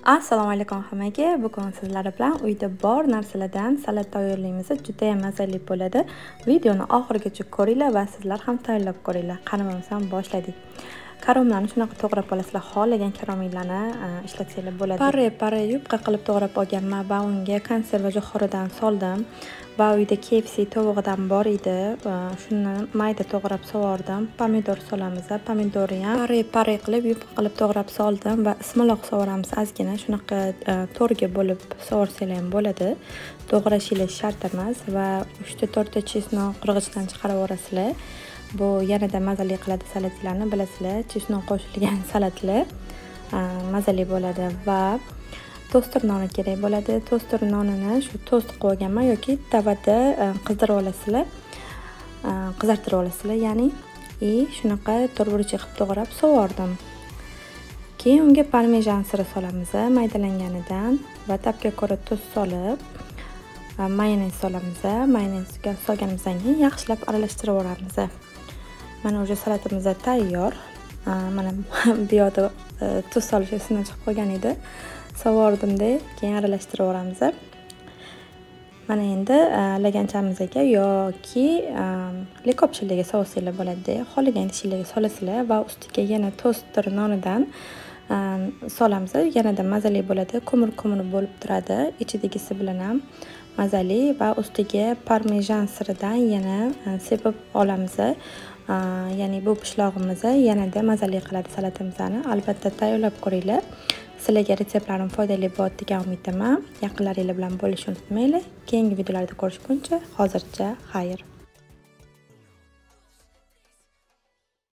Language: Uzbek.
Assalomu alaykum hammaga. Bugun sizlar bilan uyda bor narsalardan salat tayyorlaymiz. Juda ham mazali bo'ladi. Videoni oxirigacha ko'ringlar va sizlar ham tayyorlab ko'ringlar. Qani bo'lmasam boshladik. Karomlarni shunaqa to'g'rab olasizlar. Xohlagan karomlarni ishlatsanglar bo'ladi. Pare yupqa qilib to'g'rab olganman va unga konserva jo'xoridan soldim. Va uyda KFC tovug'idan bor edi. Shuni mayda to'g'rab sovordim. Pomidor solamiz. Pomidorni ham pare qilib yupqa qilib to'g'rab soldim va ismaloq sovoramiz ozgina. Shunaqa to'rga bo'lib sovorsanglar ham bo'ladi. To'g'rashingiz shart emas va 3-4 ta chesnok qirg'ichdan chiqarib yuborasizlar. Bu yanada mazali qiladi salatlarni, bilasizlar. Chesnok qo'shilgan salatlar mazali bo'ladi va toster noni kerak bo'ladi. Toster nonini shu tost qilib olganman yoki tavada qizdirib olasizlar. Qizartirib olasizlar, ya'ni shunaqa to'rtburchak qilib to'g'rab sovordim. Keyin unga parmesan siri solamiz, maydalanganidan va tabga ko'ra tuz solib, mayonez solamiz. Mayonezga solganimizdan keyin yaxshilab aralashtirib yuboramiz. Mana o'sha salatimiz tayyor. Mana bu yoqda tuz solish esimdan chiqib qolgan edi. Sovordimda, keyin aralashtirib yuboramiz. Mana endi laganchamizdagi yoki likopchalarga solsanglar bo'ladi. Xohlagan idishlarga solasizlar va ustiga yana toster nonidan solamiz. Yanada mazali bo'ladi. Ko'mir bo'lib turadi. Ichidagisi bilan ham mazali va ustiga parmesan siridan yana sepib olamiz. Ya'ni bu pishlog'imiz yanada mazali qiladi salatimizni. Albatta tayyorlab ko'ringlar. Sizlarga retseptlarim foydali bo'ladi degan umiddaman. Yaqinlaringiz bilan bo'lishni unutmanglar. Keyingi videolarda ko'rishguncha hozircha xayr.